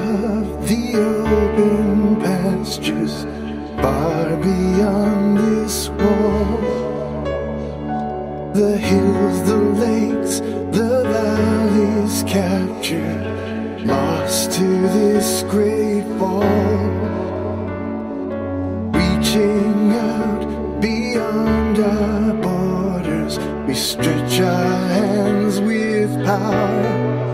of the open pastures, far beyond this wall. The hills, the lakes, the valleys captured, lost to this great fall. Reaching out beyond our borders, we stretch our hands with power.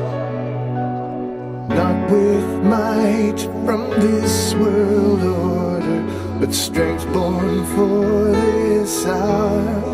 Not with might from this world order, but strength born for this hour.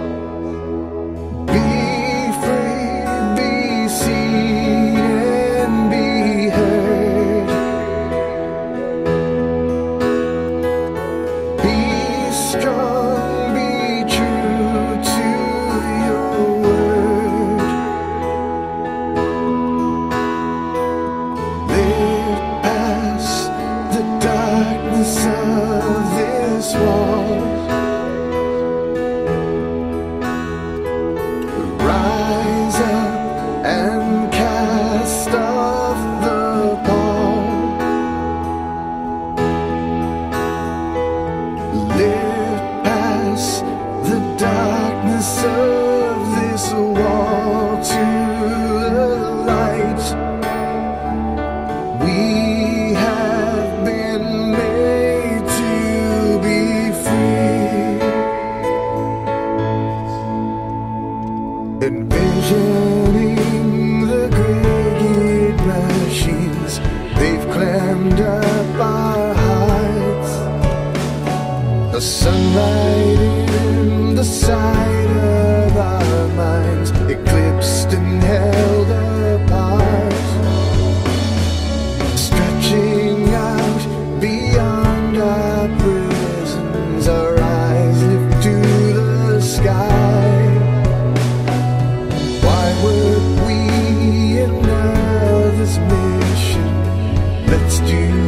Envisioning the great machines, they've climbed up our heights. The sunlight in the side of our minds, eclipsed and held apart. Stretching out beyond our prisons, our eyes lift to the sky. Would we in this mission? Let's do